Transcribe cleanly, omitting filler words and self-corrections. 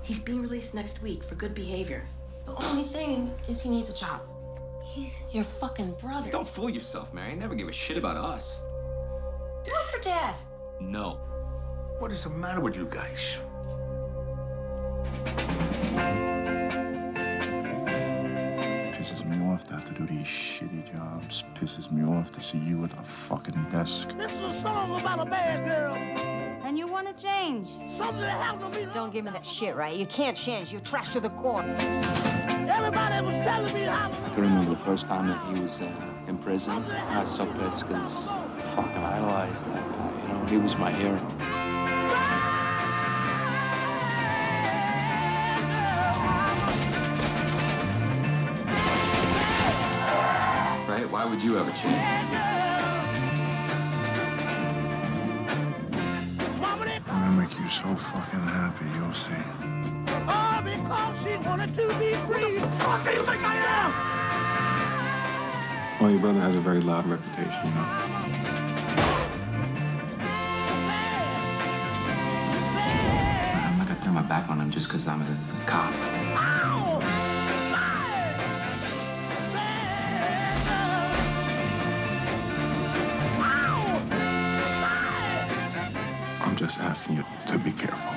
He's being released next week for good behavior. The only thing is he needs a job. He's your fucking brother. Don't fool yourself, Mary. I never give a shit about us. Do it for Dad. No. What is the matter with you guys? Pisses me off to have to do these shitty jobs. Pisses me off to see you at the fucking desk. This is a song about a bad girl. And you want to change? Something that happened to me. Don't give me that shit, right? You can't change. You're trash to the core. Everybody was telling me how. I can remember the first time that he was in prison. I was so pissed because I fucking idolized that guy. You know, he was my hero. Right? Why would you ever change? I'm gonna make you so fucking happy, you'll see. Oh, because she wanted to be free. What the fuck do you think I am? Well, your brother has a very loud reputation, you know. I'm not gonna turn my back on him just because I'm a cop. I'm just asking you to be careful.